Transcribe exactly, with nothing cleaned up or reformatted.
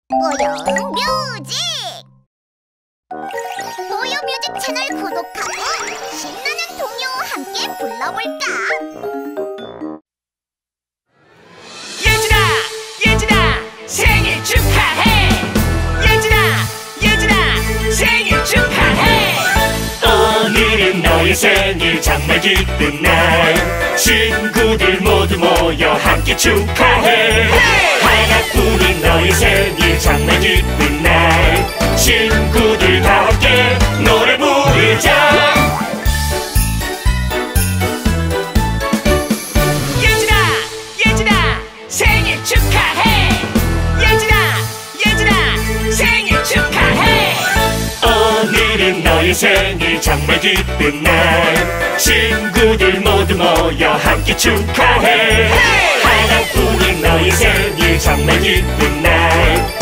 뽀용뮤직! 뽀용뮤직 채널 구독하고 신나는 동요와 함께 불러볼까? 예진아, 예진아, 생일 축하해! 예진아, 예진아, 생일 축하해! 오늘은 너의 생일 정말 기쁜 날, 친구들 모두 모여 함께 축하해. 하나뿐인 너의 생일 정말 기쁜 날, 친구들 다 함께 노래 부르자. 예진아, 예진아, 생일 축하해! 예진아, 예진아, 생일 축하해! 오늘은 너의 생일 정말 기쁜 날, 친구들 모두 모여 함께 축하해. 하나뿐인 너의 생일 정말 기쁜 날,